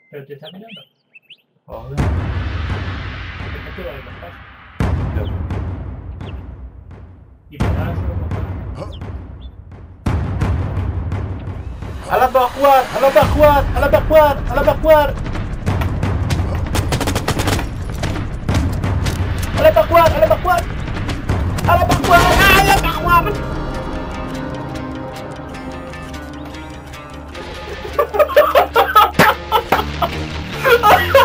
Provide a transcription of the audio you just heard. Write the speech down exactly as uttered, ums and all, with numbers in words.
Pero te está mirando. Ahora. Después te va a ver los pasos. Y para nada se lo matan. ¡Alam Akbar! ¡Alam Akbar! ¡Alam Akbar! ¡Alam Akbar! ¡Alam Akbar! ¡Alam Akbar! ¡Alam Akbar! ¡Alam Akbar! ¡Alam Akbar!